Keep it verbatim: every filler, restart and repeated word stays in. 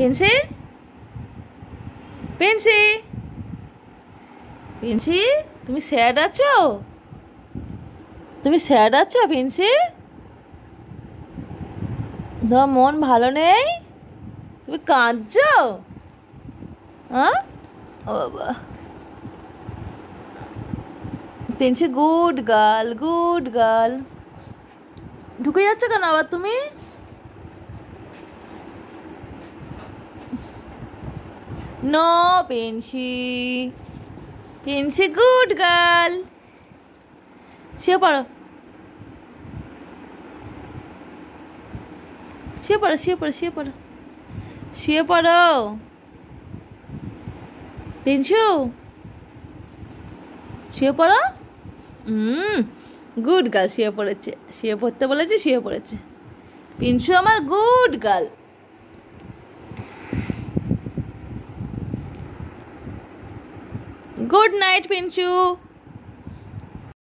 প্রিন্সি প্রিন্সি প্রিন্সি তুমি স্যাড আছো? তুমি স্যাড আছো প্রিন্সি? তোমার মন ভালো নেই? তুমি কাঁদছো? হ্যাঁ ও বাবা। Princy good girl, good girl. ঢুকে যাচ্ছ কেন আবার তুমি? No Princy, Princy good girl. শুয়ে পড়ো, শুয়ে পড়ো, শুয়ে পড়ো, শুয়ে পড়ো, শুয়ে পড়ো প্রিন্সু, শুয়ে পড়ো। হুম গুড গার্ল, শুয়ে পড়েছে, শুয়ে পড়তে বলেছে, শুয়ে পড়েছে। প্রিন্সু আমার গুড গার্ল। Good night প্রিন্সু।